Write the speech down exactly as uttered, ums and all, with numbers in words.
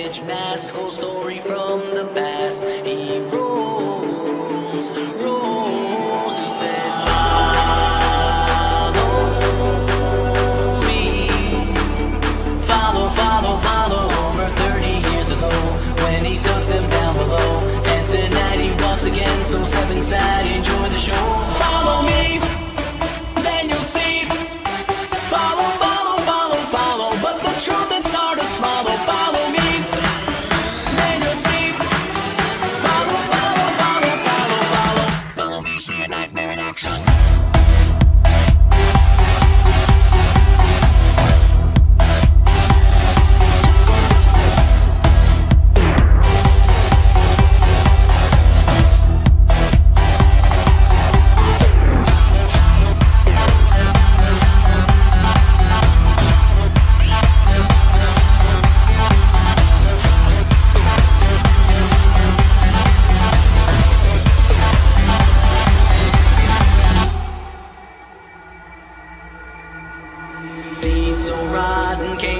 edge mask, whole story from the past. He rolls, rolls, he said, follow me. Follow, follow, follow, over thirty years ago, when he took them down below. And tonight he walks again, so step inside, enjoy the show. Follow me, then you'll see. Follow, follow, follow, follow, but the truth is hard to swallow. Follow me, then you'll see. Follow, follow, follow, follow, follow. Follow me, see a nightmare in action. So rotten, came